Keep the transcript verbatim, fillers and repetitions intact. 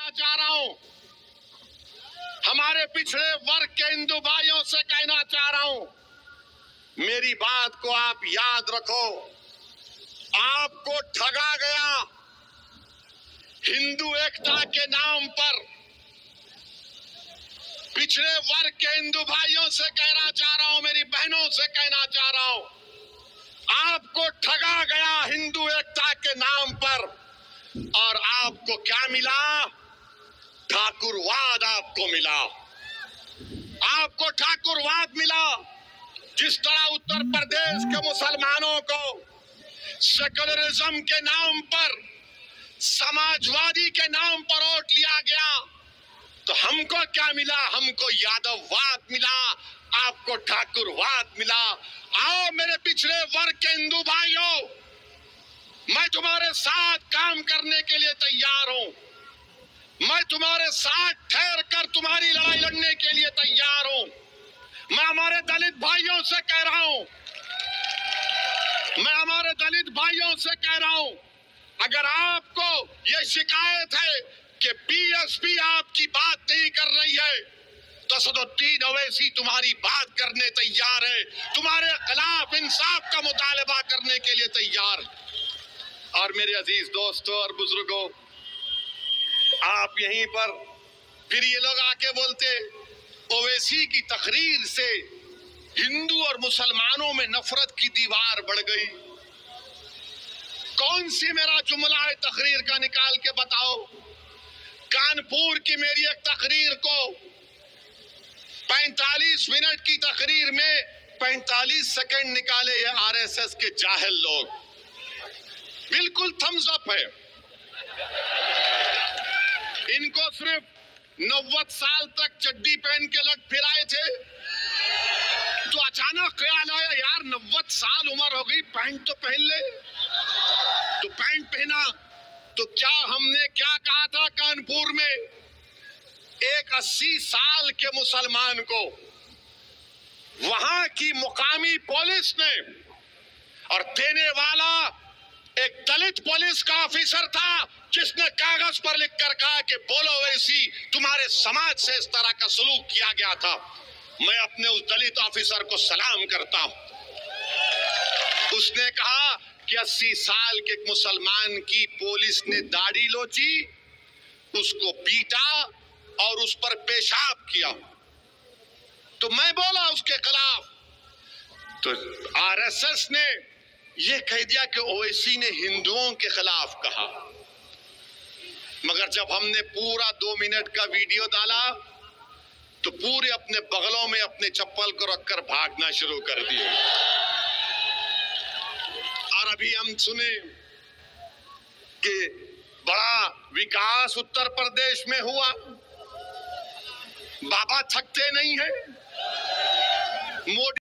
कहना चाह रहा हूं, हमारे पिछड़े वर्ग के हिंदू भाइयों से कहना चाह रहा हूं, मेरी बात को आप याद रखो। आपको ठगा गया। हिंदू एकता के नाम पर पिछड़े वर्ग के हिंदू भाइयों से कहना चाह रहा हूं, मेरी बहनों से कहना चाह रहा हूं, आपको ठगा गया हिंदू एकता के नाम पर। और आपको क्या मिला? ठाकुरवाद आपको मिला। आपको ठाकुरवाद मिला। जिस तरह उत्तर प्रदेश के मुसलमानों को सेकुलरिज्म के नाम पर, समाजवादी के नाम पर वोट लिया गया, तो हमको क्या मिला? हमको यादववाद मिला, आपको ठाकुरवाद मिला। आओ मेरे पिछड़े वर्ग के हिंदू भाइयों, मैं तुम्हारे साथ काम करने के लिए तैयार हूं। मैं तुम्हारे साथ ठहर कर तुम्हारी लड़ाई लड़ने के लिए तैयार हूं। मैं हमारे दलित भाइयों से कह रहा हूं, मैं हमारे दलित भाइयों से कह रहा हूं, अगर आपको यह शिकायत है कि बीएसपी आपकी बात नहीं कर रही है, तो असदुद्दीन ओवैसी तुम्हारी बात करने तैयार है, तुम्हारे खिलाफ इंसाफ का मुतालबा करने के लिए तैयार है। और मेरे अजीज दोस्तों और बुजुर्गों, आप यहीं पर फिर ये लोग आके बोलते ओवैसी की तकरीर से हिंदू और मुसलमानों में नफरत की दीवार बढ़ गई। कौन सी मेरा जुमला है तकरीर का, निकाल के बताओ। कानपुर की मेरी एक तकरीर को पैंतालीस मिनट की तकरीर में पैंतालीस सेकंड निकाले ये आरएसएस के जाहिल लोग। बिल्कुल थम्स अप है। इनको सिर्फ नब्बे साल तक चड्डी पहन के लग फिर आए थे, तो अचानक ख्याल आया यार नब्बे साल उम्र हो गई, पैंट तो पहन ले। तो पैंट पहना। तो क्या हमने क्या कहा था कानपुर में? एक अस्सी साल के मुसलमान को वहां की मुकामी पुलिस ने, और देने वाला एक दलित पुलिस का ऑफिसर था, जिसने कागज पर लिखकर कहा कि बोलो ओवैसी, तुम्हारे समाज से इस तरह का सलूक किया गया था। मैं अपने उस दलित ऑफिसर को सलाम करता हूं। उसने कहा कि अस्सी साल के मुसलमान की पुलिस ने दाढ़ी लोची, उसको पीटा और उस पर पेशाब किया। तो मैं बोला उसके खिलाफ। तो आरएसएस ने यह कह दिया कि ओवैसी ने हिंदुओं के खिलाफ कहा। मगर जब हमने पूरा दो मिनट का वीडियो डाला, तो पूरे अपने बगलों में अपने चप्पल को रखकर भागना शुरू कर दिए। और अभी हम सुने कि बड़ा विकास उत्तर प्रदेश में हुआ। बाबा थकते नहीं है। मोदी